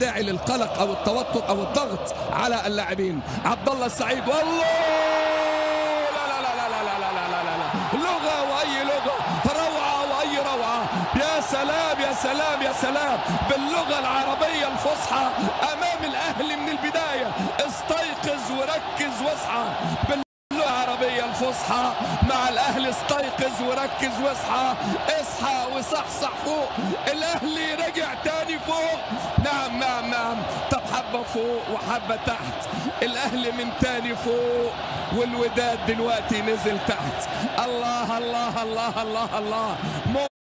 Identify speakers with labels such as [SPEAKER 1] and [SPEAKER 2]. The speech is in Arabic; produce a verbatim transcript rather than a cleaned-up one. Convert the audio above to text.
[SPEAKER 1] داعي للقلق او التوتر او الضغط على اللاعبين. عبد الله السعيد والله لا لا لا لا لا لا لا لا لا لغة واي لغة، روعة واي روعة. يا سلام يا سلام يا سلام باللغة العربية الفصحى امام الاهلي من البداية. استيقظ وركز واصحى باللغة العربية الفصحى مع الاهلي. استيقظ وركز واصحى، اصحى وصحصح فوق. الاهلي رجع تاني فوق. نعم نعم نعم. طب حبة فوق وحبة تحت. الاهلي من تاني فوق والوداد دلوقتي نزل تحت. الله الله الله الله الله.